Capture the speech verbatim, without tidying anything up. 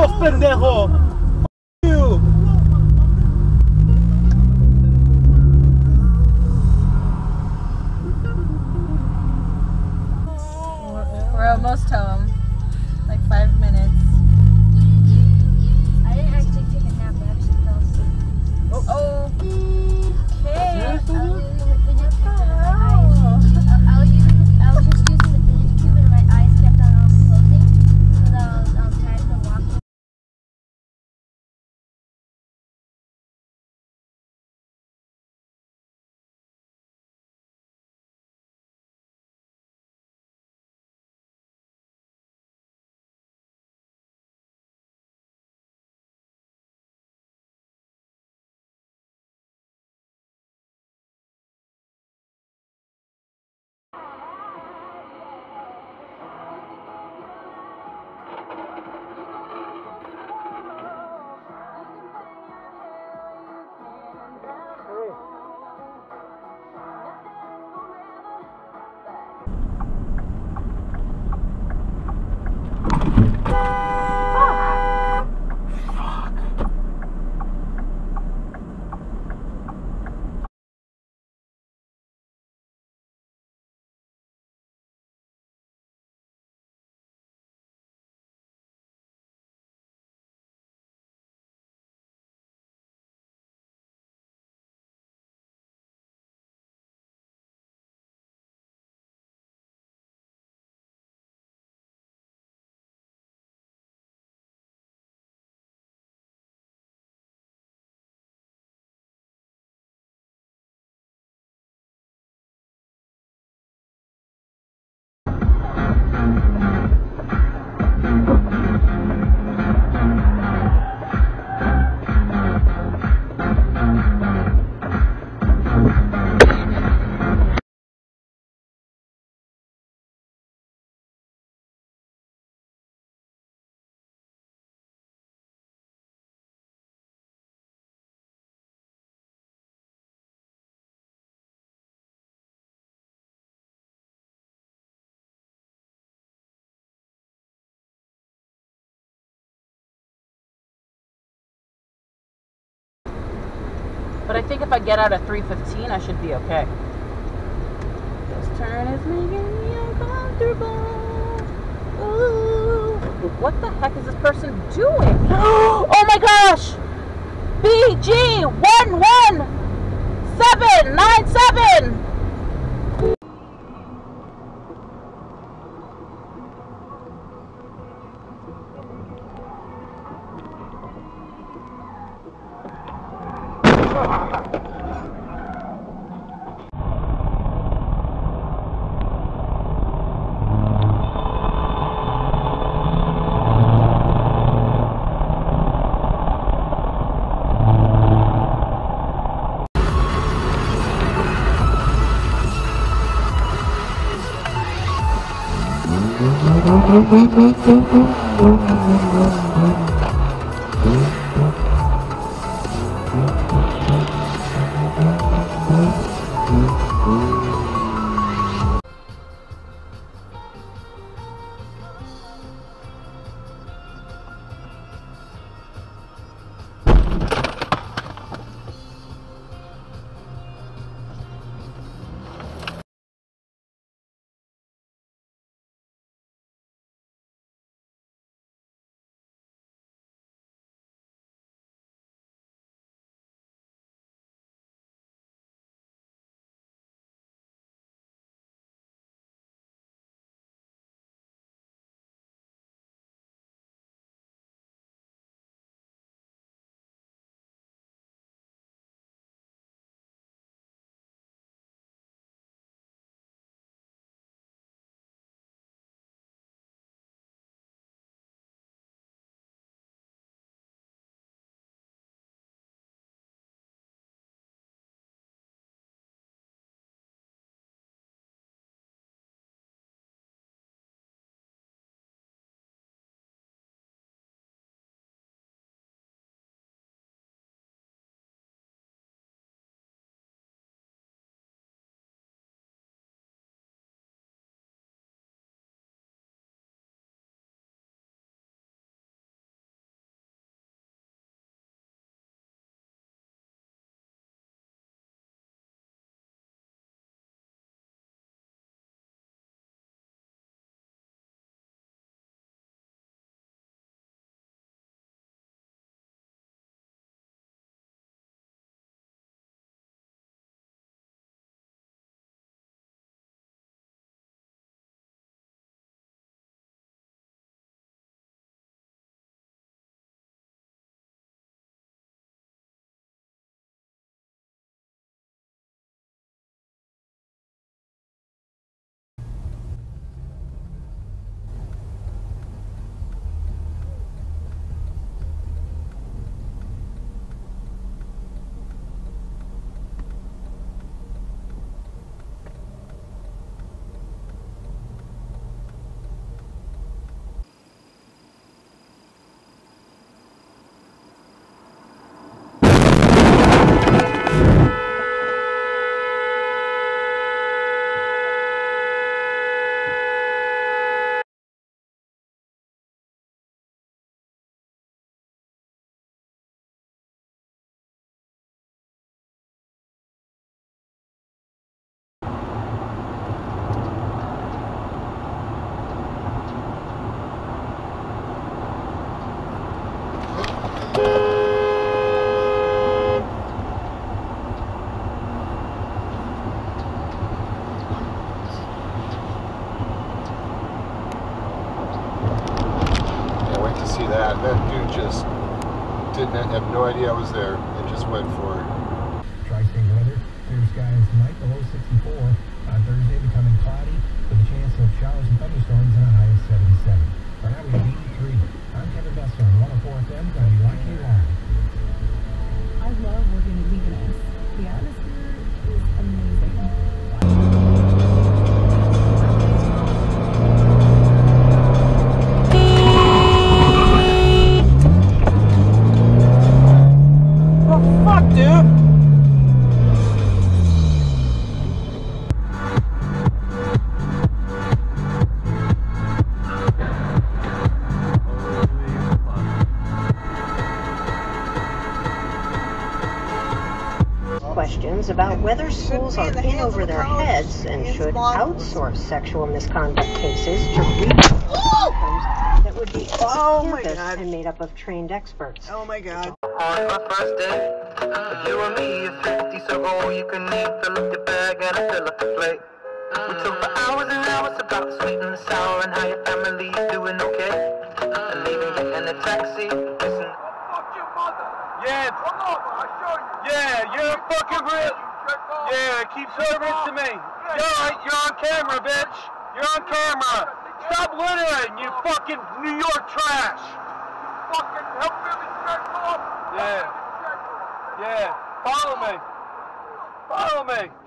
huevos, pendejo! F you! We're almost home. Like five minutes. I didn't actually take a nap, I actually fell asleep. Oh, okay. I was using the fidget cube and my eyes. I was using, I was just using the fidget cube and my eyes kept on um, closing because I was um, tired from walking. But I think if I get out at three fifteen, I should be okay. This turn is making me uncomfortable. Ooh. What the heck is this person doing? Oh my gosh! B G one one seven nine seven! have no idea I was there and just went for it. Tri-state weather, clear skies tonight, the low sixty-four. On Thursday, becoming cloudy with a chance of showers and thunderstorms and a high of seventy-seven. Right now we have eighty-three. I'm Kevin Besser on one oh four F M, W Y K Y. I love working at Deaconess. The atmosphere is amazing. Oh, fuck, dude! Questions about whether schools are in over their heads and should outsource sexual misconduct cases to regional outcomes that would be Oh my campus God. and made up of trained experts. Oh my God. On my first day, you and me are fifty, so all you can eat. Fill up your bag and I fill up the plate. We talk for hours and hours about the sweet and the sour and how your family's doing okay. And even getting a taxi, listen. Fuck your mother. Yeah, come over, I'll show you. Yeah, you're a fucking real. Yeah, keep serving it to me. You're right, you're on camera, bitch. You're on camera. Stop littering, you fucking New York trash. Fucking help Billy jerk off. Yeah. Yeah. Follow me. Follow me.